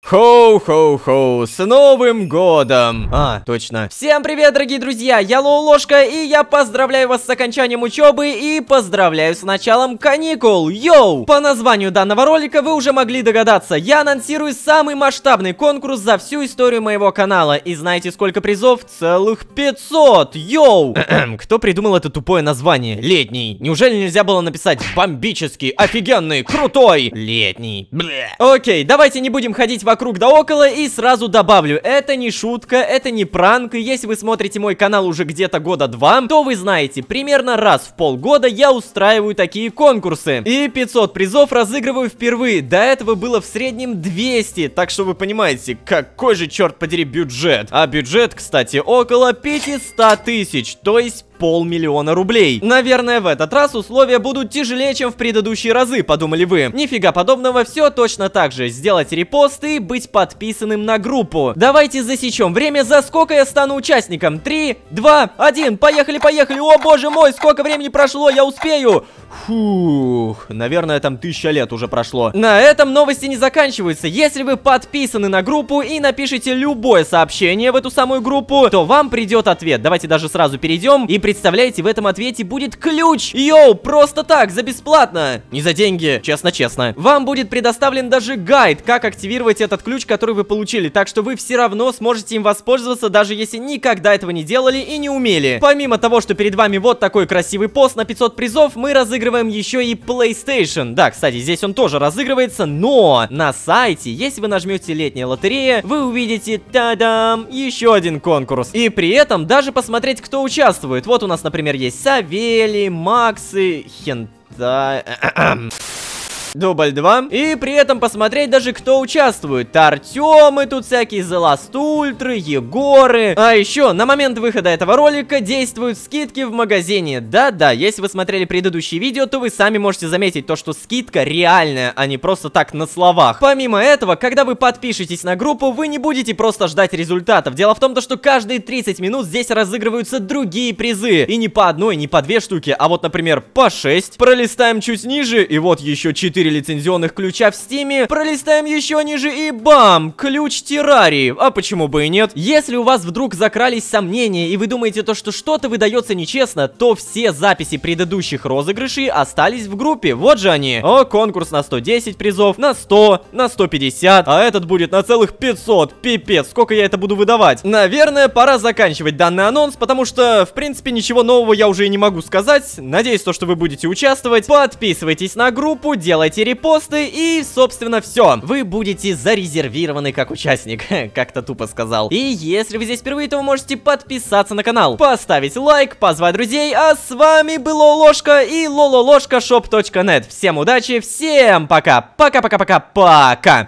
Хоу-хоу-хоу, с Новым годом! А, точно. Всем привет, дорогие друзья, я Лолошка, и я поздравляю вас с окончанием учебы и поздравляю с началом каникул. Йоу! По названию данного ролика вы уже могли догадаться, я анонсирую самый масштабный конкурс за всю историю моего канала. И знаете, сколько призов? Целых 500! Йоу! Кто придумал это тупое название? Летний. Неужели нельзя было написать бомбический, офигенный, крутой? Летний. Блэ. Окей, давайте не будем ходить вокруг да около, и сразу добавлю, это не шутка, это не пранк. Если вы смотрите мой канал уже где-то года 2, то вы знаете, примерно раз в полгода я устраиваю такие конкурсы. И 500 призов разыгрываю впервые. До этого было в среднем 200, так что вы понимаете, какой же, черт подери, бюджет. А бюджет, кстати, около 500 тысяч, то есть 500 000 рублей. Наверное, в этот раз условия будут тяжелее, чем в предыдущие разы, подумали вы. Нифига подобного, все точно так же. Сделать репост и быть подписанным на группу. Давайте засечем время, за сколько я стану участником. 3, 2, 1, поехали, поехали. О боже мой, сколько времени прошло, я успею. Фух, наверное, там 1000 лет уже прошло. На этом новости не заканчиваются. Если вы подписаны на группу и напишите любое сообщение в эту самую группу, то вам придет ответ. Давайте даже сразу перейдем. И представляете, в этом ответе будет ключ. Йоу, просто так, за бесплатно. Не за деньги, честно-честно. Вам будет предоставлен даже гайд, как активировать этот ключ, который вы получили. Так что вы все равно сможете им воспользоваться, даже если никогда этого не делали и не умели. Помимо того, что перед вами вот такой красивый пост на 500 призов, мы разыгрываем еще и PlayStation. Да, кстати, здесь он тоже разыгрывается, но на сайте, если вы нажмете «Летняя лотерея», вы увидите, та-дам, еще один конкурс. И при этом даже посмотреть, кто участвует. Вот у нас, например, есть Савелий, Максы, Хентай... Дубль 2. И при этом посмотреть даже, кто участвует. Артемы тут всякие, The Last Ultra, Егоры. А еще на момент выхода этого ролика действуют скидки в магазине. Да-да, если вы смотрели предыдущие видео, то вы сами можете заметить то, что скидка реальная, а не просто так на словах. Помимо этого, когда вы подпишетесь на группу, вы не будете просто ждать результатов. Дело в том, что каждые 30 минут здесь разыгрываются другие призы. И не по одной, не по 2 штуки, а вот, например, по 6. Пролистаем чуть ниже, и вот еще 4 лицензионных ключа в стиме, пролистаем еще ниже и бам! Ключ террарии. А почему бы и нет? Если у вас вдруг закрались сомнения и вы думаете то, что что-то выдается нечестно, то все записи предыдущих розыгрышей остались в группе. Вот же они. О, конкурс на 110 призов, на 100, на 150, а этот будет на целых 500. Пипец, сколько я это буду выдавать? Наверное, пора заканчивать данный анонс, потому что, в принципе, ничего нового я уже и не могу сказать. Надеюсь, что вы будете участвовать. Подписывайтесь на группу, делайте репосты и, собственно, все. Вы будете зарезервированы как участник. Как-то тупо сказал. И если вы здесь впервые, то вы можете подписаться на канал, поставить лайк, позвать друзей. А с вами был Лолошка и lololoshkashop.net. Всем удачи, всем пока. Пока-пока-пока-пока.